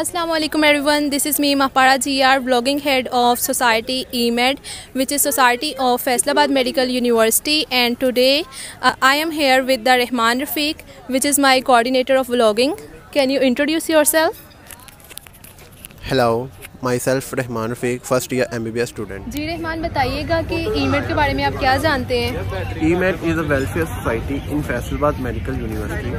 Assalamu alaikum everyone, this is me Mahpara GR, vlogging head of Society EMED, which is Society of Faisalabad Medical University, and today I am here with the Rahman Rafiq, which is my coordinator of vlogging. Can you introduce yourself? Hello, myself Rahman Rafiq, first year MBBS student. जी रहमान, बताइएगा कि EMED के बारे में आप क्या जानते हैं? EMED is a welfare society in Faisalabad Medical University.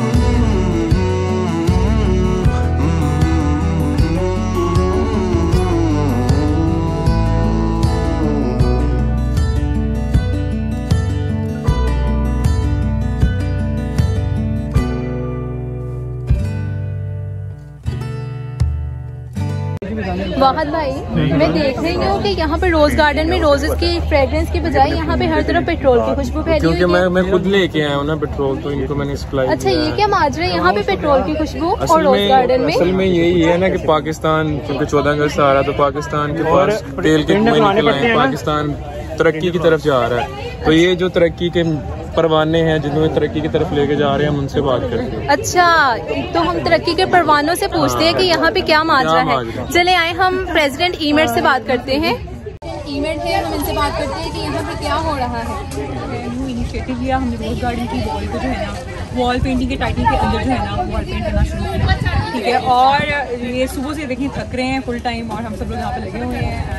वाहद भाई, मैं देख रही हूँ कि यहाँ पे रोज गार्डन में रोजेस की फ्रेग्रेंस की बजाय यहाँ पे हर तरफ पेट्रोल की खुशबू फैली हुई है। क्योंकि मैं खुद लेके आया हूँ ना पेट्रोल, तो इनको मैंने सप्लाई। अच्छा, ये क्या माजरा है यहाँ पे पेट्रोल की खुशबू और रोज गार्डन में? असल में यही है ना कि पाकिस्तान, क्योंकि 14 अगस्त आ रहा है तो पाकिस्तान के पास तेल के कुएं निकल आए हैं, पाकिस्तान तरक्की की तरफ जा रहा है। तो ये जो तरक्की के परवाने हैं जिन्होंने तरक्की की तरफ लेके जा रहे हैं, हम उनसे बात करते हैं। अच्छा, तो हम तरक्की के परवानों से पूछते हैं कि यहाँ पे क्या माजरा है। चले आए, हम प्रेसिडेंट EMED से बात करते हैं। EMED है, हम इनसे बात करते हैं कि यहाँ पे क्या हो रहा है। इनिशिएटिव लिया हमने रोज गार्डन की वॉल को जो है ना, वॉल पेंटिंग के टाइटल के अंदर जो है ना वॉल पेंट करना शुरू किया, ठीक है। और ये सुबह से देखिए थक रहे हैं फुल टाइम, और हम सब लोग यहाँ पे लगे हुए हैं।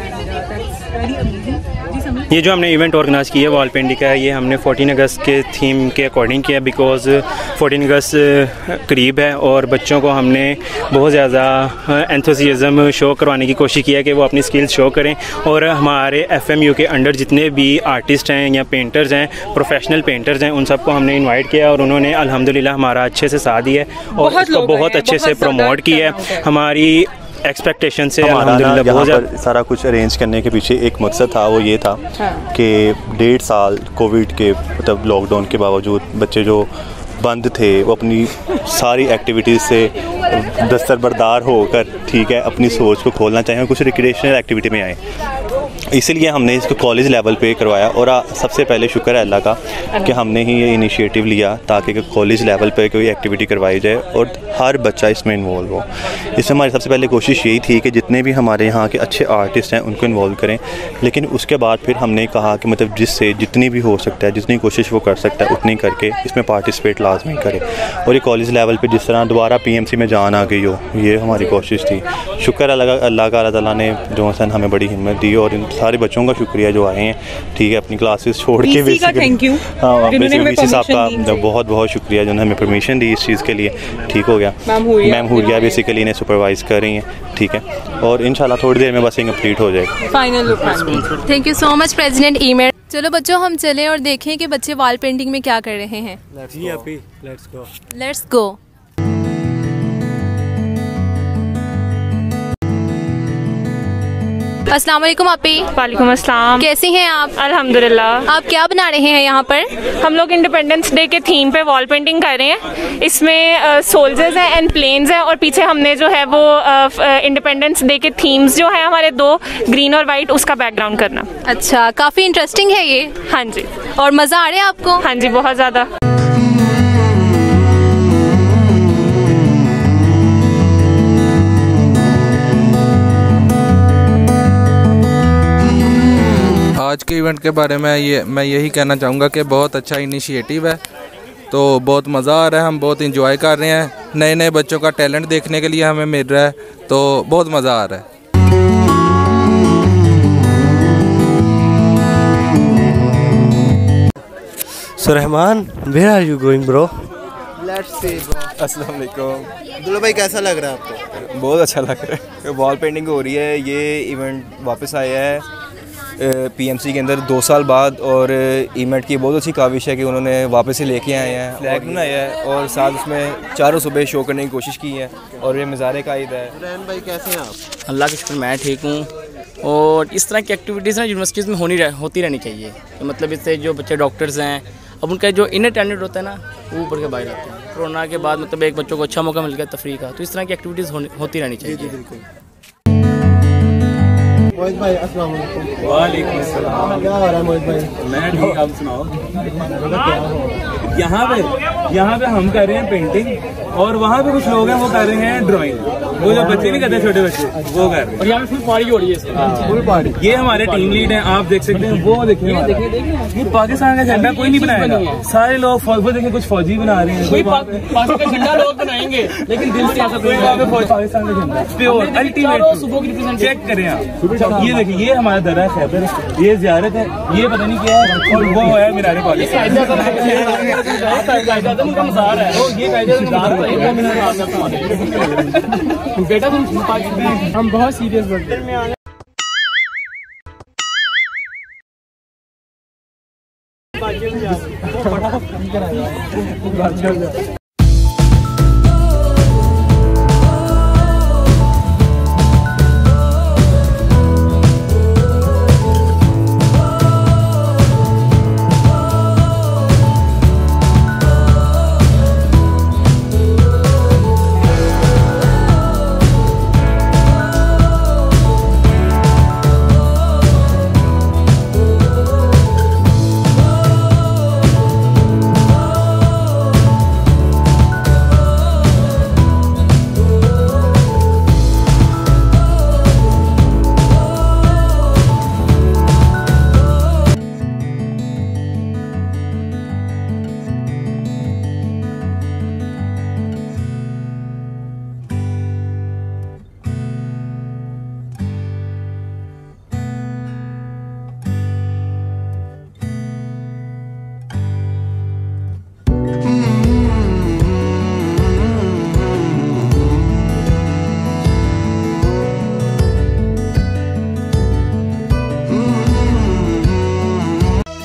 ये जो हमने इवेंट ऑर्गेनाइज किया वॉल पेंटिंग का, ये हमने 14 अगस्त के थीम के अकॉर्डिंग किया, बिकॉज 14 अगस्त करीब है और बच्चों को हमने बहुत ज़्यादा एंथुसियाज्म शो करवाने की कोशिश किया कि वो अपनी स्किल्स शो करें। और हमारे FMU के अंडर जितने भी आर्टिस्ट हैं या पेंटर्स हैं, प्रोफेशनल पेंटर्स हैं, उन सबको हमने इन्वाइट किया और उन्होंने अल्हम्दुलिल्लाह हमारा अच्छे से साथ दिया और इसको बहुत अच्छे से प्रमोट किया है। हमारी एक्सपेक्टेशन से अल्हम्दुलिल्लाह बहुत ज़्यादा। सारा कुछ अरेंज करने के पीछे एक मकसद था, वो ये था कि 1.5 साल कोविड के मतलब लॉकडाउन के बावजूद बच्चे जो बंद थे वो अपनी सारी एक्टिविटीज़ से दस्तरबरदार होकर, ठीक है, अपनी सोच को खोलना चाहें और कुछ रिक्रिएशनल एक्टिविटी में आए। इसीलिए हमने इसको कॉलेज लेवल पे करवाया और सबसे पहले शुक्र है अल्लाह का कि हमने ही ये इनिशिएटिव लिया ताकि कॉलेज लेवल पे कोई एक्टिविटी करवाई जाए और हर बच्चा इसमें इन्वॉल्व हो। इसमें हमारी सबसे पहले कोशिश यही थी कि जितने भी हमारे यहाँ के अच्छे आर्टिस्ट हैं उनको इन्वॉल्व करें, लेकिन उसके बाद फिर हमने कहा कि मतलब जिससे जितनी भी हो सकता है, जितनी कोशिश वो कर सकता है उतनी करके इसमें पार्टिसिपेट लाजमी करे। और ये कॉलेज लेवल पर जिस तरह दोबारा PMC में जान आ गई हो, ये हमारी कोशिश थी। शुक्र अल्लाह का, अल्लाह ताला ने जो हमें बड़ी हिम्मत दी और इन सारे बच्चों का शुक्रिया जो आए हैं, ठीक है, अपनी क्लासेस छोड़ के। थैंक यू, VC साहब का बहुत बहुत शुक्रिया जिन्होंने हमें परमिशन दी इस चीज़ के लिए, ठीक हो गया। मैम हुरिया बेसिकली इन्हें सुपरवाइज कर रही हैं, ठीक है, और इंशाल्लाह थोड़ी देर में बस कंप्लीट हो जाएगा final. Thank you so much president EMED। चलो बच्चों, हम चलें और देखें कि बच्चे वॉल पेंटिंग में क्या कर रहे हैं। Let's go. अस्सलाम वालेकुम आपी। वालेकुम अस्सलाम। कैसी हैं आप? अल्हम्दुलिल्लाह। आप क्या बना रहे हैं यहाँ पर? हम लोग इंडिपेंडेंस डे के थीम पे वॉल पेंटिंग कर रहे हैं। इसमें सोल्जर्स हैं एंड प्लेन्स हैं और पीछे हमने जो है वो इंडिपेंडेंस डे के थीम्स जो है हमारे 2 ग्रीन और वाइट, उसका बैकग्राउंड करना। अच्छा, काफ़ी इंटरेस्टिंग है ये। हाँ जी। और मज़ा आ रहा है आपको? हाँ जी, बहुत ज़्यादा। आज के इवेंट के बारे में मैं यही कहना चाहूँगा कि बहुत अच्छा इनिशिएटिव है, तो बहुत मज़ा आ रहा है, हम बहुत इंजॉय कर रहे हैं। नए नए बच्चों का टैलेंट देखने के लिए हमें मिल रहा है, तो बहुत मज़ा आ रहा है। So Rahman, where are you going, bro? Let's see, bro. अस्सलाम वालेकुम। अब्दुल्ला भाई, कैसा लग रहा है आपको? बहुत अच्छा लग रहा है। वॉल पेंटिंग हो रही है, ये इवेंट वापस आया है PMC के अंदर 2 साल बाद, और EMED की बहुत अच्छी काविश है कि उन्होंने वापस से लेके आए हैं, फ्लैग बनाया है और साथ उसमें चारों सूबे शो करने की कोशिश की है और ये मज़ारे का ईद है। रैन भाई, कैसे हैं आप? अल्लाह का शुक्र, मैं ठीक हूँ। और इस तरह की एक्टिविटीज़ ना यूनिवर्सिटीज़ में होती रहनी चाहिए। तो मतलब इससे जो बच्चे डॉक्टर्स हैं, अब उनका जो इनर टैलेंट होता है ना, वो ऊपर के बाहर आते हैं। कोरोना के बाद मतलब एक बच्चों को अच्छा मौका मिल गया तफरीह का, तो इस तरह की एक्टिविटीज़ होती रहनी चाहिए। बिल्कुल। मोहित भाई, अस्सलाम वालेकुम। वालेकुम अस्सलाम। क्या हो रहा है मोहित भाई? मैं ठीक, आप सुनाओ। यहाँ पे हम कर रहे हैं पेंटिंग और वहाँ पे कुछ लोग हैं वो कर रहे हैं ड्राइंग, वो जो बच्चे नहीं करते छोटे बच्चे वो कर रहे हैं। और यहाँ पे फुल पार्टी हो रही है, फुल पार्टी। ये हमारे टीम लीड हैं, आप देख सकते हैं। वो देखिए ये पाकिस्तान का झंडा कोई नहीं बनाएगा, सारे लोग वो देखिए कुछ फौजी बना रहे हैं। पाकिस्तान का झंडा लोग बनाएंगे लेकिन दिल से पाकिस्तान का झंडा प्योर अल्टीमेट। चेक करें आप, ये देखिए ये हमारा दरा खैबर, ये जियारत है, ये पता नहीं क्या है, और वो है मीनार पाकिस्तान। बेटा तुम हम बहुत सीरियस बढ़ते हैं।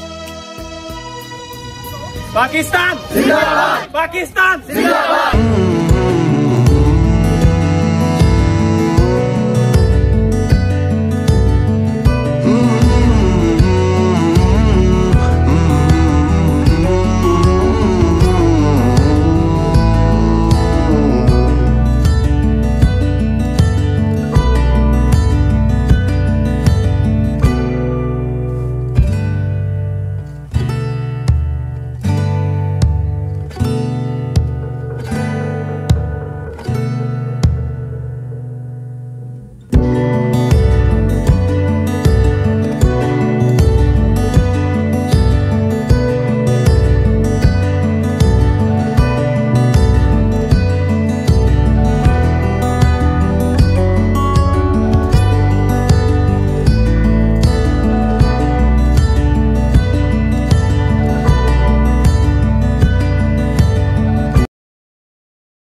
पाकिस्तान जिंदाबाद, पाकिस्तान जिंदाबाद।